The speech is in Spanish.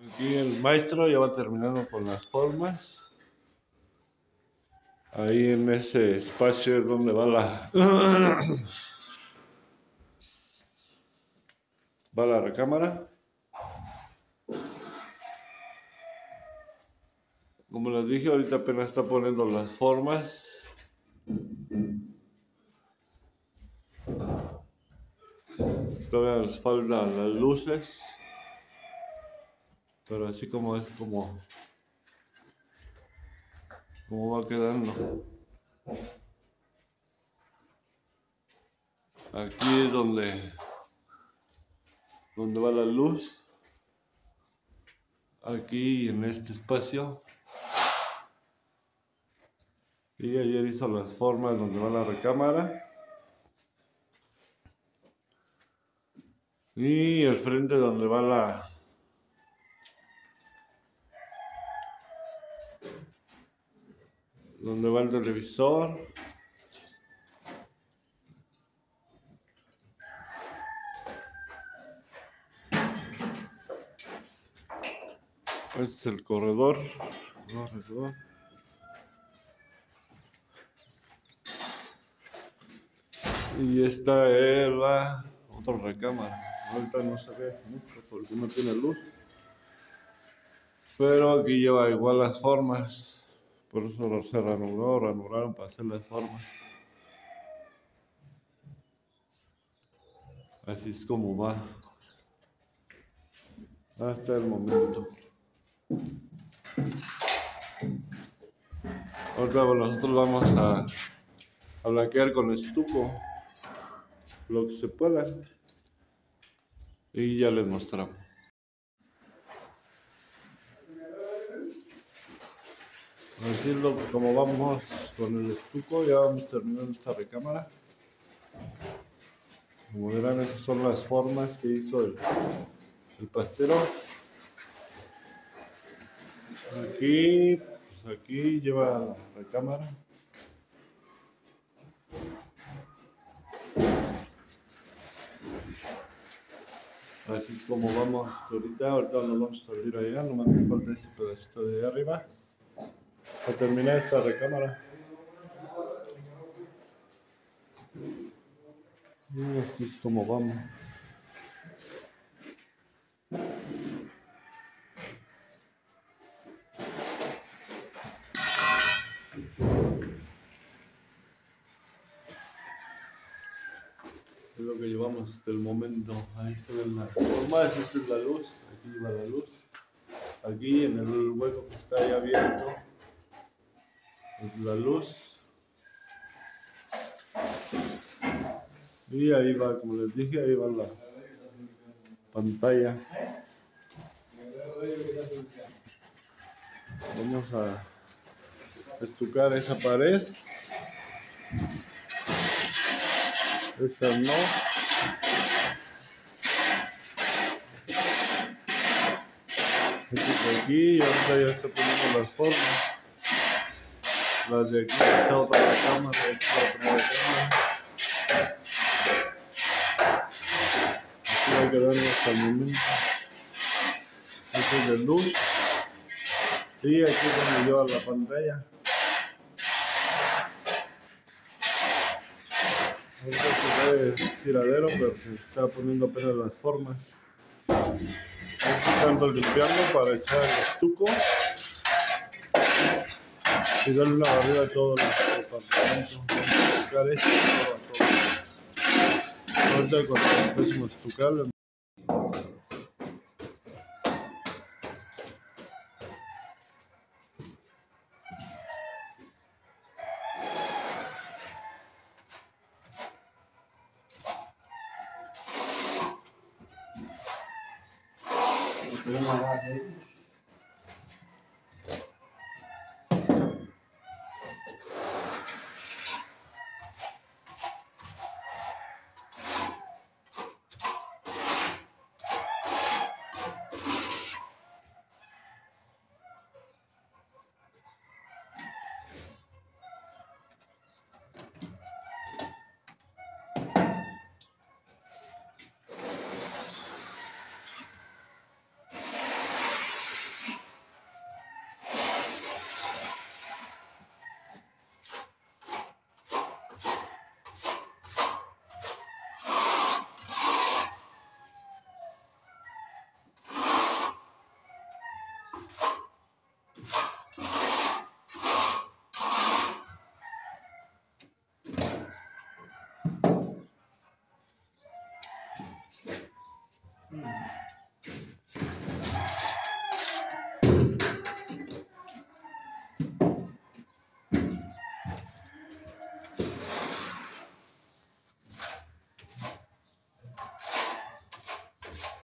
Aquí el maestro ya va terminando con las formas. Ahí en ese espacio es donde va la recámara. Como les dije, ahorita apenas está poniendo las formas. Todavía les faltan las luces. Pero así como es como va quedando. Aquí es donde va la luz. Aquí en este espacio. Y ayer hizo las formas donde va la recámara. Y el frente donde va el televisor. Este es el corredor. Y esta es la otra recámara. Ahorita no se ve mucho porque no tiene luz. Pero aquí lleva igual las formas. Por eso se ranuraron para hacer las formas. Así es como va. Hasta el momento. Ahorita nosotros vamos a blanquear con estuco lo que se pueda. Y ya les mostramos. Así es como vamos con el estuco. Ya vamos terminando esta recámara. Como verán, esas son las formas que hizo el pastero. Aquí lleva la recámara. Así es como vamos ahorita nos vamos a salir allá, nomás me falta este pedacito de arriba para terminar esta recámara. Y así es como vamos. Es lo que llevamos hasta el momento. Ahí se ven las formas, esta es la luz, aquí lleva la luz. Aquí en el hueco que está ahí abierto es la luz. Y ahí va, como les dije, ahí va la pantalla. Vamos a estucar esa pared. Esta no. Esta de aquí y ahorita ya está poniendo las formas. Las de aquí, esta otra recámara, esta otra recámara. Así va quedando hasta el momento. Este es de luz. Y aquí es donde lleva la pantalla. Ahorita se ve tiradero, pero se está poniendo apenas las formas. Estando limpiando para echar el estuco y darle una barrida a todo el departamento. Estucar esto y todo. Ahorita cuando empecemos a estucar. Mm.